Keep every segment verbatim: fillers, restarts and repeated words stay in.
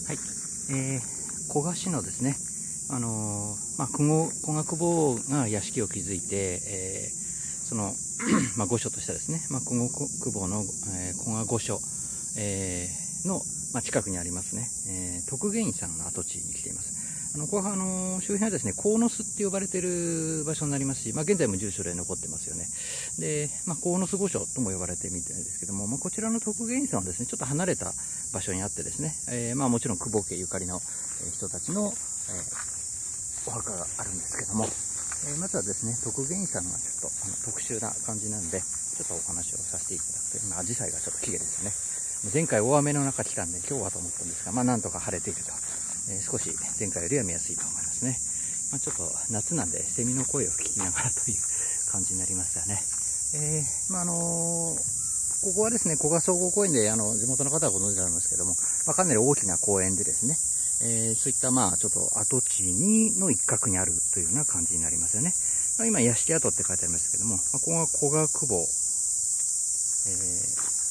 はい、えー、古賀市のですね、あのーまあ、古語古学坊が屋敷を築いて、えー、その、まあ、御所としてですね、まあ、古学坊の、えー、古賀御所、えー、の、まあ、近くにありますね、えー、徳源院さんの跡地に来ています。あのここはあの周辺はですね、鴻巣って呼ばれている場所になりますし、まあ、現在も住所で残ってますよね。で、まあ、鴻巣御所とも呼ばれてみたいですけども、まあ、こちらの徳源院さんはですね、ちょっと離れた場所にあってですね、えー、まあもちろん久保家ゆかりの人たちの、えー、お墓があるんですけども、えー、まずはですね、徳源院さんがちょっとあの特殊な感じなんで、ちょっとお話をさせていただくと、今、紫陽花がちょっと綺麗ですよね。前回大雨の中来たんで、今日はと思ったんですが、まあなんとか晴れていると。えー、少し前回よりは見やすいと思いますね。まあ、ちょっと夏なんでセミの声を聞きながらという感じになりましたね。えー、まああのー、ここはですね、古賀総合公園であの地元の方はご存知なんですけども、まあ、かなり大きな公園でですね、えー、そういったまあちょっと跡地にの一角にあるというような感じになりますよね。まあ、今屋敷跡って書いてありますけども、まあ、ここが古賀久保、えー、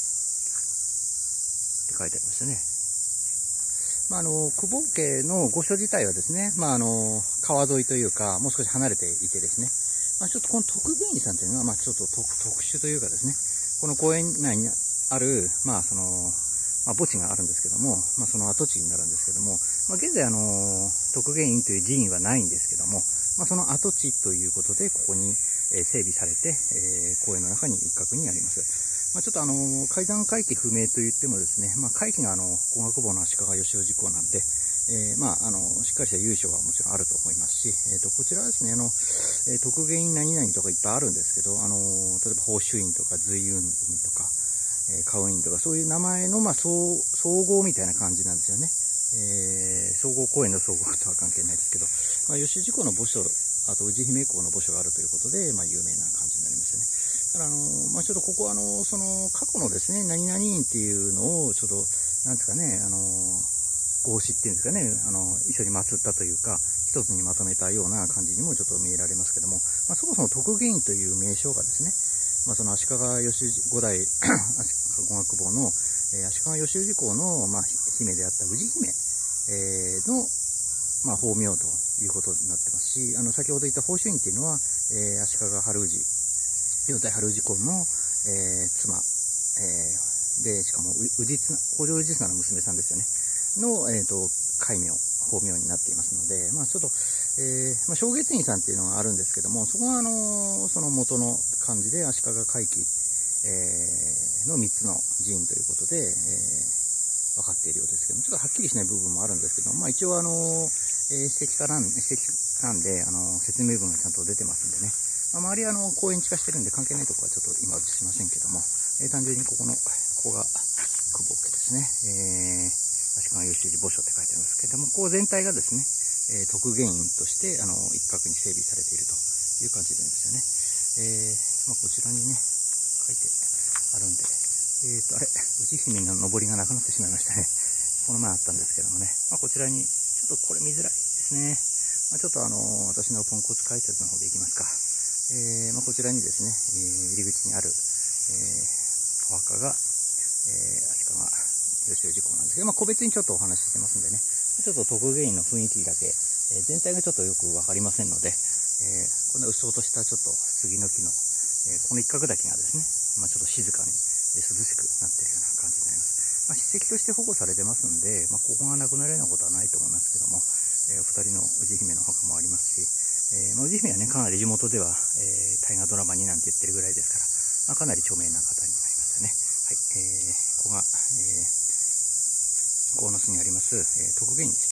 って書いてありますよね。まあ、あの久保家の御所自体はですね、まあ、あの川沿いというか、もう少し離れていてですね、まあ、ちょっとこの徳源院さんというのは、まあ、ちょっと 特, 特殊というかですね、この公園内にある、まあそのまあ、墓地があるんですけども、まあ、その跡地になるんですけども、まあ、現在、あの徳源院という寺院はないんですけども、まあ、その跡地ということで、ここに整備されて、えー、公園の中に一角にあります。まあ、ちょっとあの、階段回帰不明と言ってもですね、まあ、回帰があの、古学坊の足利義雄寺校なんで、えー、まあ、あの、しっかりした由緒はもちろんあると思いますし、えっと、こちらはですね、あの、えー、徳源院何々とかいっぱいあるんですけど、あの、例えば宝珠院とか随雲院とか、えー、花雲院とか、そういう名前の、まあ、総、総合みたいな感じなんですよね。えー、総合公園の総合とは関係ないですけど、まあ、義雄寺校の墓所、あと、氏姫校の墓所があるということで、まあ、有名な感じになりますよね。ただあの、まあ、ちょっとここはあの、その過去のですね、何々院っていうのをちょっと、なんですかね、あの、合祀っていうんですかね、あの、一緒に祀ったというか、一つにまとめたような感じにもちょっと見えられますけども、まあ、そもそも徳源院という名称がですね、まあ、その足利義氏五代古学坊の、えー、足利義氏公の、まあ、姫であった氏姫、えー、の、まあ、法名ということになってますし、あの、先ほど言った宝珠院っていうのは、えー、足利春氏、四代春氏公の、えー、妻、えー、で、しかも、氏綱、北条氏綱の娘さんですよね。の、えっと、戒名、法名になっていますので、まあちょっと、えー、まあ正月院さんっていうのがあるんですけども、そこがあの、その元の漢字で足利会期、えー、のみっつの寺院ということで、えー、分かっているようですけども、ちょっとはっきりしない部分もあるんですけども、まあ一応あの、えー、史跡からん、史跡なんで、あの、説明文がちゃんと出てますんでね、まあ、周りはあの、公園地化してるんで関係ないところはちょっと今映しませんけども、えー、単純にここの、ここが久保家ですね。えー足利義氏墓所って書いてありますけれども、ここ全体がですね、えー、徳源院として、あの、一角に整備されているという感じなんですよね。えー、まあ、こちらにね、書いてあるんで、えーと、あれ、氏姫の上りがなくなってしまいましたね。この前あったんですけどもね、まあ、こちらに、ちょっとこれ見づらいですね。まあ、ちょっとあの、私のポンコツ解説の方でいきますか。えー、まあ、こちらにですね、えー、入り口にある、えー、お墓が、えー、足利義雄寺公なんですけど、まあ、個別にちょっとお話ししてますんでね、ちょっと徳源院の雰囲気だけ、えー、全体がちょっとよくわかりませんので、えー、こんな鬱蒼としたちょっと杉の木の、えー、この一角だけがですね、まあ、ちょっと静かに、えー、涼しくなっているような感じになります。まあ、史跡として保護されてますんで、まあ、ここがなくなるようなことはないと思いますけども、えー、お二人の氏姫のお墓もありますし、えーまあ、氏姫はね、かなり地元では、えー、大河ドラマになんて言ってるぐらいですから、まあ、かなり著名な方になりますよね。はい、えー、ここが、えー鴻巣にあります、えー、徳源院です。